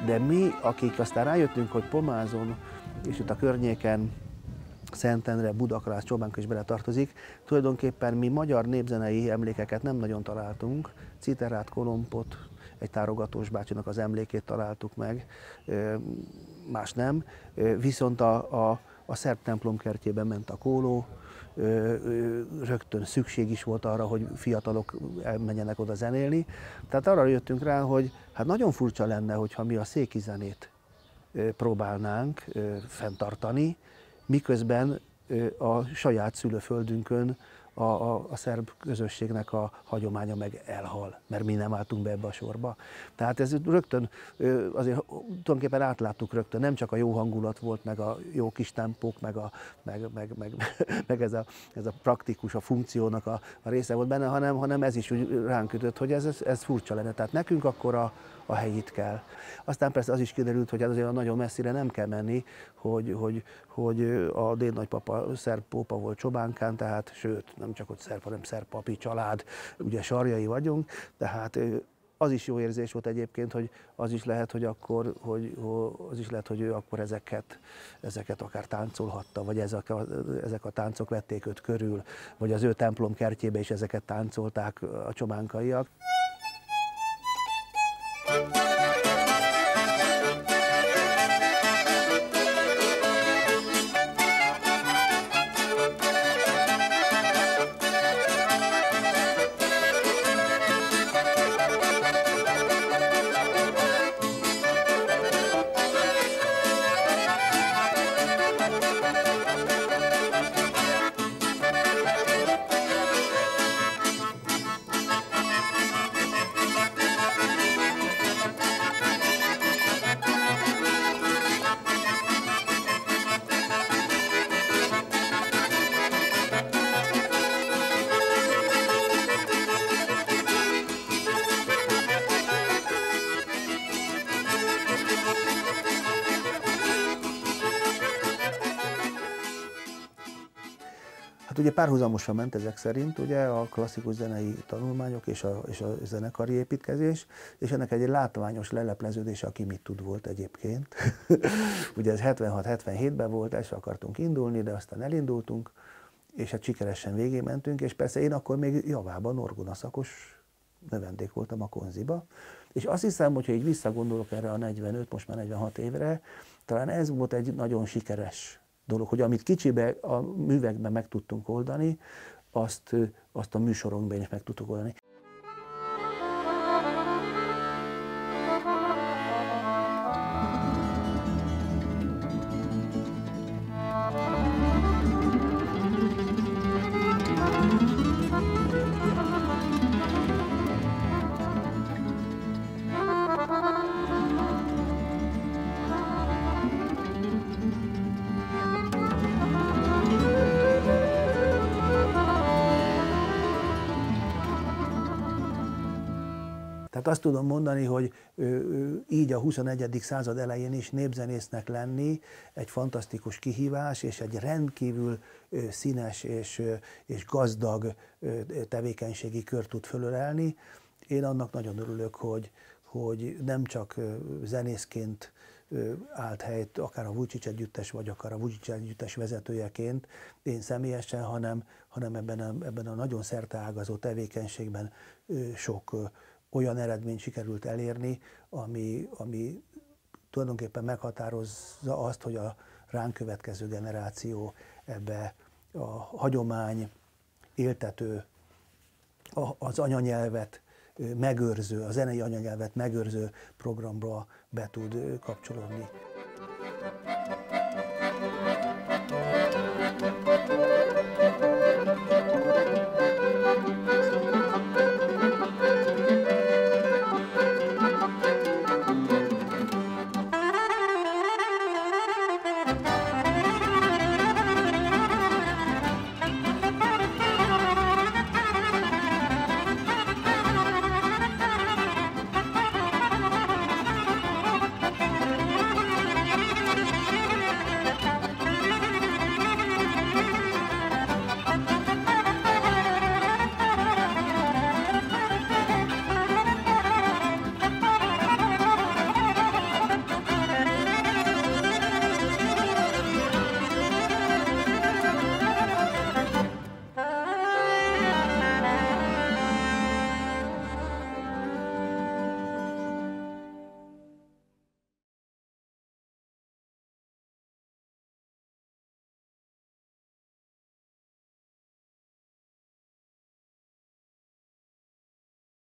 De mi, akik aztán rájöttünk, hogy Pomázon és itt a környéken Szentendre, Budakrász, Csobánka is bele tartozik, tulajdonképpen mi magyar népzenei emlékeket nem nagyon találtunk. Citerát, Kolompot, egy tárogatós bácsinak az emlékét találtuk meg, más nem. Viszont a szerb templom kertjében ment a kóló, rögtön szükség is volt arra, hogy fiatalok elmenjenek oda zenélni. Tehát arra jöttünk rá, hogy hát nagyon furcsa lenne, hogyha mi a széki zenét próbálnánk fenntartani, miközben a saját szülőföldünkön a szerb közösségnek a hagyománya meg elhal, mert mi nem álltunk be ebbe a sorba. Tehát ez rögtön, azért tulajdonképpen átláttuk rögtön, nem csak a jó hangulat volt, meg a jó kis tempók, meg ez a praktikus, a funkciónak a része volt benne, hanem ez is úgy ránk ütött, hogy ez furcsa lenne. Tehát nekünk akkor a helyit kell. Aztán persze az is kiderült, hogy azért nagyon messzire nem kell menni, hogy a dédnagypapa szerb pópa volt Csobánkán, tehát sőt, nem csak ott szerb, hanem szerb papi család, ugye sarjai vagyunk, tehát az is jó érzés volt egyébként, hogy az is lehet, hogy ő akkor ezeket akár táncolhatta, vagy ezek a táncok vették őt körül, vagy az ő templom kertjébe is ezeket táncolták a csobánkaiak. Hát ugye párhuzamosan ment ezek szerint ugye a klasszikus zenei tanulmányok és a zenekari építkezés, és ennek egy látványos lelepleződése, aki mit tud volt egyébként. Ugye ez 76-77-ben volt, el sem akartunk indulni, de aztán elindultunk, és hát sikeresen végig mentünk, és persze én akkor még javában orgonaszakos növendék voltam a Konziba, és azt hiszem, hogyha így visszagondolok erre a 45, most már 46 évre, talán ez volt egy nagyon sikeres dolog, hogy amit kicsibe a művekben meg tudtunk oldani, azt a műsorunkban is meg tudtuk oldani. Tehát azt tudom mondani, hogy így a 21. század elején is népzenésznek lenni egy fantasztikus kihívás, és egy rendkívül színes és gazdag tevékenységi kört tud fölölelni. Én annak nagyon örülök, hogy nem csak zenészként állt helyt, akár a Vujicic együttes, vagy akár a Vujicic együttes vezetőjeként, én személyesen, hanem ebben a nagyon szerteágazó tevékenységben sok olyan eredményt sikerült elérni, ami tulajdonképpen meghatározza azt, hogy a ránk következő generáció ebbe a hagyomány, éltető, az anyanyelvet megőrző, a zenei anyanyelvet megőrző programba be tud kapcsolódni.